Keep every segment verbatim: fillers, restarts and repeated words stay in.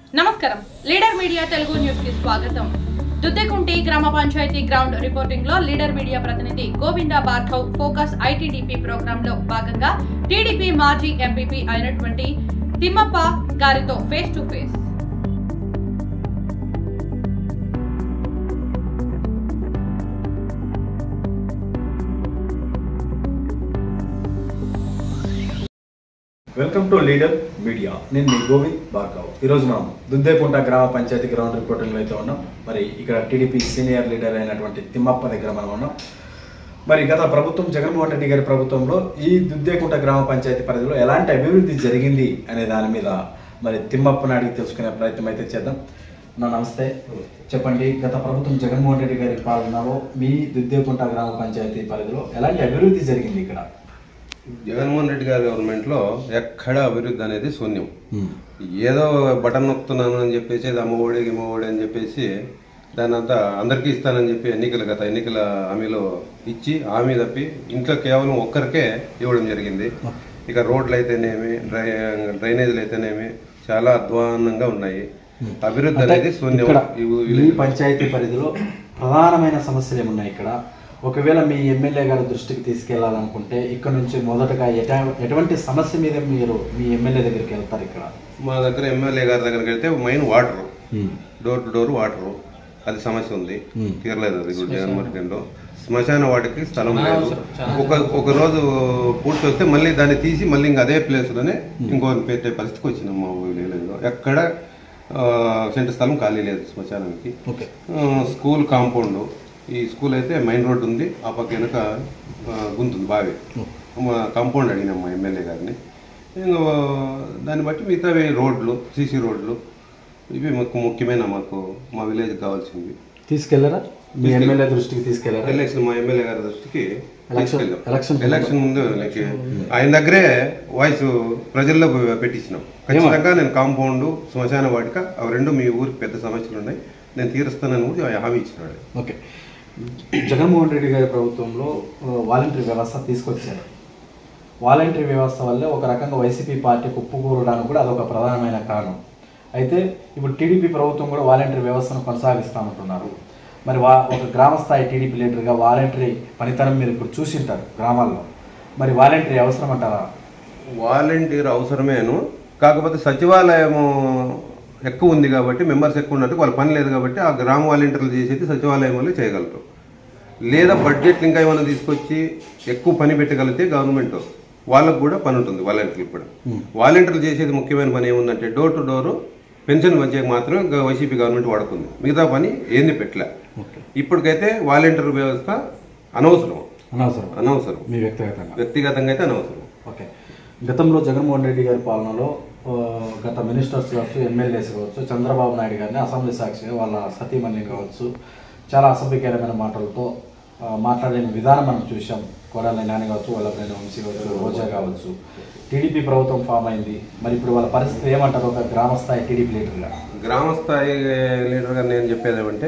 నమస్కారం leader media Telugu news కి స్వాగతం. దుద్దెకుంటి గ్రామ పంచాయతీ గ్రౌండ్ రిపోర్టింగ్ లో లీడర్ మీడియా ప్రతినిధి Govinda Bhargav focus ITDP program లో భాగంగా టీడీపీ మాజీ ఎంపీపీ అయినటువంటి తిమ్మప్ప గారితో face to face. Welcome to leader media. నేను మీ గోవింద్ భార్గవ్. ఈరోజు మనం దుద్దేకుంట గ్రామ పంచాయతీ గ్రౌండ్ రిపోర్టింగ్లో అయితే ఉన్నాం. మరి ఇక్కడ టీడీపీ సీనియర్ లీడర్ అయినటువంటి తిమ్మప్ప దగ్గర మనం ఉన్నాం. మరి గత ప్రభుత్వం జగన్మోహన్ రెడ్డి గారి ప్రభుత్వంలో ఈ దుద్దేకుంట గ్రామ పంచాయతీ పరిధిలో ఎలాంటి అభివృద్ధి జరిగింది అనే దాని మీద మరి తిమ్మప్పని అడిగి తెలుసుకునే ప్రయత్నం అయితే చేద్దాం. నా నమస్తే, చెప్పండి, గత ప్రభుత్వం జగన్మోహన్ రెడ్డి గారి పాలనలో మీ దుద్దేకుంట గ్రామ పంచాయతీ పరిధిలో ఎలాంటి అభివృద్ధి జరిగింది? ఇక్కడ జగన్మోహన్ రెడ్డి గారి గవర్నమెంట్లో ఎక్కడ అభివృద్ధి అనేది శూన్యం. ఏదో బటన్ నొక్కుతున్నాను అని చెప్పేసి అది అమ్మఒడి గిమ్మఒడి అని చెప్పేసి దాని అంతా అందరికీ ఇస్తానని చెప్పి ఎన్నికలు గత ఎన్నికల హామీలో ఇచ్చి హామీ తప్పి ఇంట్లో కేవలం ఒక్కరికే ఇవ్వడం జరిగింది. ఇక రోడ్లు అయితేనేమి డ్రై డ్రైనేజీలు అయితేనేమి చాలా అధ్వానంగా ఉన్నాయి. అభివృద్ధి అనేది శూన్యం. ఈ పంచాయతీ పరిధిలో ప్రధానమైన సమస్యలు ఏమున్నాయి? ఇక్కడ ఒకవేళ మీ ఎమ్మెల్యే గారి దృష్టికి తీసుకెళ్లాలనుకుంటే ఇక్కడ నుంచి మొదటగా ఎటువంటి సమస్య మీద మీరు మీ ఎమ్మెల్యే దగ్గరికి వెళ్తారు? ఇక్కడ మా దగ్గర ఎమ్మెల్యే గారి దగ్గరికి వెళ్తే main water, door to door water, అది సమస్య ఉంది, తీరలేదు. అది కూడా జగన్మోహన్ రెడ్డిలో శ్మశాన వాటికి స్థలం లేదు. ఒక ఒక రోజు పూర్తి వస్తే మళ్ళీ దాన్ని తీసి మళ్ళీ ఇంకా అదే ప్లేస్లోనే ఇంకోటి పెట్టే పరిస్థితికి వచ్చినాం. మా ఊళ్ళో ఎక్కడ సెంటు స్థలం ఖాళీ లేదు శ్మశానానికి. స్కూల్ కాంపౌండ్, ఈ స్కూల్ అయితే మెయిన్ రోడ్ ఉంది, ఆ పక్క వెనక గుంతుంది బావి. మా కాంపౌండ్ అడిగినాం మా ఎమ్మెల్యే గారిని. ఇంకా దాన్ని బట్టి మిగతావి రోడ్లు, సీసీ రోడ్లు, ఇవి మాకు ముఖ్యమైన మాకు మా విలేజ్ కావాల్సింది. తీసుకెళ్లారా మీ ఎమ్మెల్యే దృష్టికి? తీసుకెళ్లారా? ఎలక్షన్ మా ఎమ్మెల్యే గారి దృష్టికి ఎలక్షన్ ఎలక్షన్ ముందు ఆయన దగ్గరే వాయిస్ ప్రజల్లో పెట్టించినాం. ఖచ్చితంగా నేను కాంపౌండ్, శ్మశాన వాటిక అవి రెండు మీ ఊరికి పెద్ద సమస్యలు ఉన్నాయి, నేను తీరుస్తానని కూడా హామీ ఇచ్చినాడు. ఓకే, జగన్మోహన్ రెడ్డి గారి ప్రభుత్వంలో వాలంటరీ వ్యవస్థ తీసుకొచ్చారు. వాలంటరీ వ్యవస్థ వల్ల ఒక రకంగా వైసీపీ పార్టీ కుప్పకూరడానికి కూడా అదొక ప్రధానమైన కారణం. అయితే ఇప్పుడు టీడీపీ ప్రభుత్వం కూడా వాలంటరీ వ్యవస్థను కొనసాగిస్తామంటున్నారు. మరి వా ఒక గ్రామ స్థాయి టీడీపీ లీడర్గా వాలంటరీ పనితనం మీరు ఇప్పుడు చూసింటారు గ్రామాల్లో. మరి వాలంటరీ అవసరం అంటారా? వాలంటీర్ అవసరమేను, కాకపోతే సచివాలయము ఎక్కువ ఉంది కాబట్టి, మెంబర్స్ ఎక్కువ ఉన్నట్టు వాళ్ళ పని లేదు కాబట్టి ఆ గ్రామ వాలంటీర్లు చేసేది సచివాలయం వల్ల చేయగలరు. లేదా బడ్జెట్లు ఇంకా ఏమైనా తీసుకొచ్చి ఎక్కువ పని పెట్టగలిగితే గవర్నమెంట్ వాళ్ళకు కూడా పని ఉంటుంది. వాలంటీర్లు కూడా వాలంటీర్లు చేసేది ముఖ్యమైన పని ఏముందంటే డోర్ టు డోర్ పెన్షన్ వచ్చేకి మాత్రమే వైసీపీ గవర్నమెంట్ వాడుకుంది, మిగతా పని ఏంది పెట్టలే. ఇప్పటికైతే వాలంటీర్ వ్యవస్థ అనవసరం అనవసరం అనవసరం మీ వ్యక్తిగతంగా వ్యక్తిగతంగా అయితే అనవసరం. ఓకే, గతంలో జగన్మోహన్ రెడ్డి గారి పాలనలో గత మినిస్టర్స్ కావచ్చు, ఎమ్మెల్యేస్ కావచ్చు, చంద్రబాబు నాయుడు గారిని అసెంబ్లీ సాక్షిగా వాళ్ళ సతీమణి కావచ్చు చాలా అసభ్యకరమైన మాటలతో మాట్లాడిన విధానం మనం చూసాం. కొడాలి నాని కావచ్చు, వల్లభనేని వంశీ కావచ్చు, రోజా కావచ్చు. టీడీపీ ప్రభుత్వం ఫామ్ అయింది. మరి ఇప్పుడు వాళ్ళ పరిస్థితి ఏమంటారు? ఒక గ్రామ స్థాయి టీడీపీ లీడర్గా గ్రామ స్థాయి లీడర్గా నేను చెప్పేది ఏమంటే,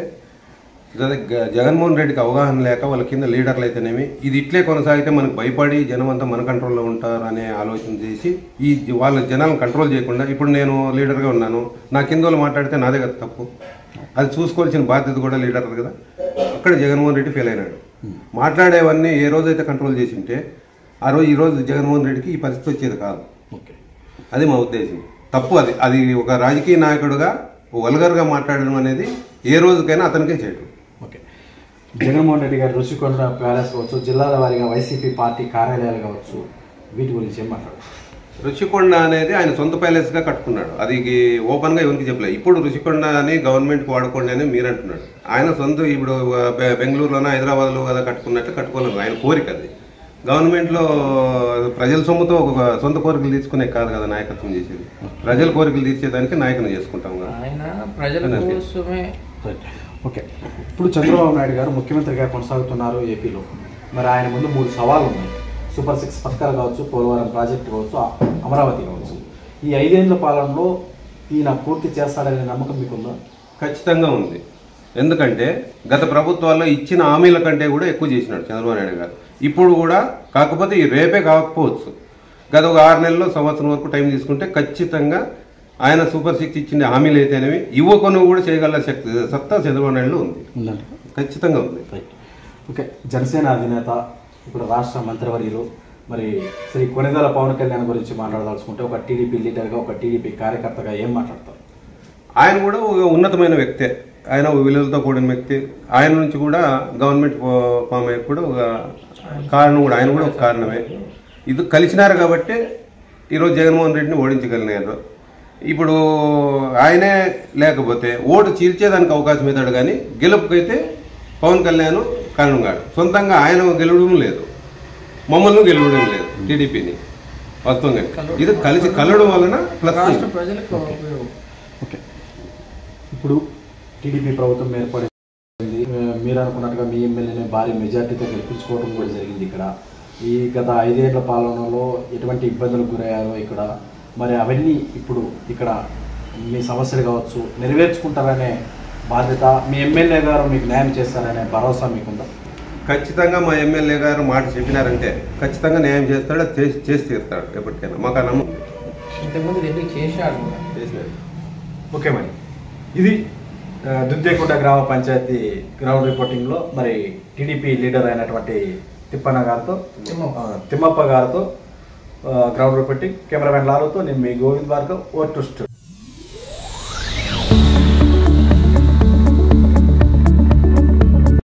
జగన్మోహన్ రెడ్డికి అవగాహన లేక వాళ్ళ కింద లీడర్లు అయితేనేమి ఇది ఇట్లే కొనసాగితే మనకు భయపడి జనం అంతా మన కంట్రోల్లో ఉంటారు అనే ఆలోచన చేసి ఈ వాళ్ళ జనాలను కంట్రోల్ చేయకుండా, ఇప్పుడు నేను లీడర్గా ఉన్నాను, నా కింద వాళ్ళు మాట్లాడితే నాదే కదా తప్పు, అది చూసుకోవాల్సిన బాధ్యత కూడా లీడర్ కదా. అక్కడ జగన్మోహన్ రెడ్డి ఫెయిల్ అయినాడు. మాట్లాడేవన్నీ ఏ రోజైతే కంట్రోల్ చేసి ఉంటే ఆ రోజు ఈ రోజు జగన్మోహన్ రెడ్డికి ఈ పరిస్థితి వచ్చేది కాదు. అది మా ఉద్దేశం. తప్పు అది అది ఒక రాజకీయ నాయకుడుగా వల్గర్గా మాట్లాడడం అనేది ఏ రోజుకైనా అతనికే చేయడం. ఓకే, జగన్మోహన్ రెడ్డి గారు రుషికొండ ప్యాలెస్ కావచ్చు, జిల్లాల వారీగా వైసీపీ పార్టీ కార్యాలయాలు కావచ్చు, వీటి గురించి ఏం మాట్లాడారు? రుషికొండ అనేది ఆయన సొంత ప్యాలెస్గా కట్టుకున్నాడు. అది ఓపెన్గా ఎవరికి చెప్పలేదు. ఇప్పుడు రుషికొండ అని గవర్నమెంట్కి వాడుకోండి అని మీరు అంటున్నాడు. ఆయన సొంత ఇప్పుడు బెంగళూరులోనో హైదరాబాద్లో కదా కట్టుకున్నట్టు కట్టుకోలేదు. ఆయన కోరిక అది. గవర్నమెంట్లో ప్రజల సొమ్ముతో ఒక సొంత కోరికలు తీసుకునే కాదు కదా నాయకత్వం చేసేది. ప్రజల కోరికలు తీర్చేదానికి నాయకుని చేసుకుంటాం కదా. ఓకే, ఇప్పుడు చంద్రబాబు నాయుడు గారు ముఖ్యమంత్రిగా కొనసాగుతున్నారు ఏపీలో. మరి ఆయన ముందు మూడు సవాళ్ళు ఉన్నాయి. సూపర్ సిక్స్ పథకాలు కావచ్చు, పోలవరం ప్రాజెక్టు కావచ్చు, అమరావతి కావచ్చు. ఈ ఐదేళ్ల పాలనలో ఈయన పూర్తి చేస్తాడనే నమ్మకం మీకుందా? ఖచ్చితంగా ఉంది. ఎందుకంటే గత ప్రభుత్వాల్లో ఇచ్చిన హామీల కంటే కూడా ఎక్కువ చేసినాడు చంద్రబాబు నాయుడు గారు. ఇప్పుడు కూడా, కాకపోతే ఈ రేపే కాకపోవచ్చు, గత ఒక ఆరు నెలల్లో సంవత్సరం వరకు టైం తీసుకుంటే ఖచ్చితంగా ఆయన సూపర్ సిక్స్ ఇచ్చిన హామీలు అయితేనేవి యువకును కూడా చేయగల శక్తి సత్తా చంద్రబాబు నాయుడులో ఉంది, ఖచ్చితంగా ఉంది. ఓకే, జనసేన అధినేత ఇప్పుడు రాష్ట్ర మంత్రివర్యులు మరి శ్రీ కొనిదెల పవన్ కళ్యాణ్ గురించి మాట్లాడదలుచుకుంటే ఒక టీడీపీ లీడర్గా, ఒక టీడీపీ కార్యకర్తగా ఏం మాట్లాడతారు? ఆయన కూడా ఒక ఉన్నతమైన వ్యక్తే, ఆయన విలువలతో కూడిన వ్యక్తి. ఆయన నుంచి కూడా గవర్నమెంట్ ఫామ్ అయ్యే కూడా ఒక కారణం కూడా ఆయన కూడా ఒక కారణమే. ఇది కలిసినారు కాబట్టి ఈరోజు జగన్మోహన్ రెడ్డిని ఓడించగలిగినారు. ఇప్పుడు ఆయనే లేకపోతే ఓటు చీల్చేదానికి అవకాశం అవుతాడు, కానీ గెలుపుకైతే పవన్ కళ్యాణ్ కారణం కాడు. సొంతంగా ఆయన గెలవడం లేదు, మమ్మల్ని గెలవడం లేదు టీడీపీని వాస్తవంగా. ఇది కలిసి కలవడం వలన ప్లస్ ప్రజలకు. ఓకే, ఇప్పుడు టీడీపీ ప్రభుత్వం ఏర్పడింది, మీరు అనుకున్నట్టుగా మీ ఎమ్మెల్యేని భారీ మెజార్టీతో గెలిపించుకోవడం కూడా జరిగింది. ఇక్కడ ఈ గత ఐదేళ్ల పాలనలో ఎటువంటి ఇబ్బందులకు గురయ్యారో ఇక్కడ, మరి అవన్నీ ఇప్పుడు ఇక్కడ మీ సమస్యలు కావచ్చు నెరవేర్చుకుంటారనే బాధ్యత, మీ ఎమ్మెల్యే గారు మీకు న్యాయం చేస్తారనే భరోసా మీకుందా? ఖచ్చితంగా మా ఎమ్మెల్యే గారు మాట చెప్పినారంటే ఖచ్చితంగా న్యాయం చేస్తాడు, చేసి చేసి తీరుతాడు ఎప్పటికైనా, మాకు ఆ నమ్మకం. ఓకే, మరి ఇది దుద్దేకుంట గ్రామ పంచాయతీ గ్రౌండ్ రిపోర్టింగ్లో మరి టీడీపీ లీడర్ అయినటువంటి తిప్పన్న గారితో తిమ్మప్ప గారితో గ్రౌండ్ రిపోర్టింగ్. కెమెరామెన్ లాలుతో నేను మీ Govind Bhargav, over to studio.